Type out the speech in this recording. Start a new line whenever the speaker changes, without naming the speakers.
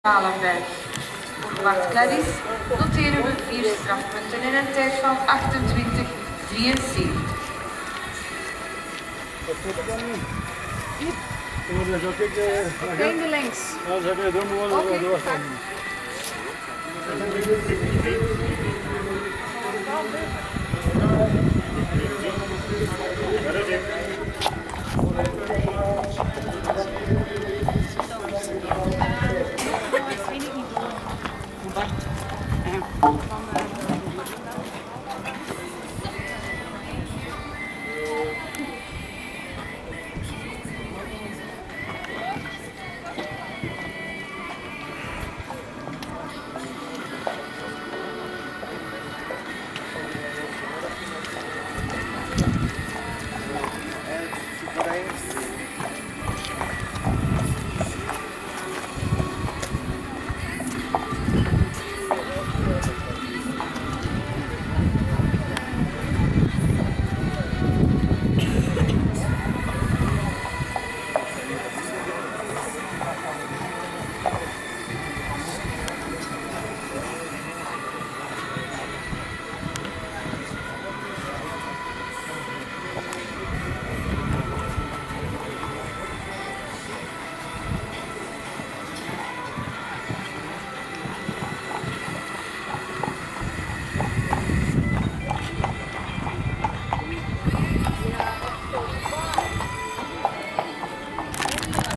Valenberg. Voor Bart Clarys noteren we 4 strafpunten in een tijd van 28-73.
Einde links.
Ja, dat heb je doen worden.
Bart.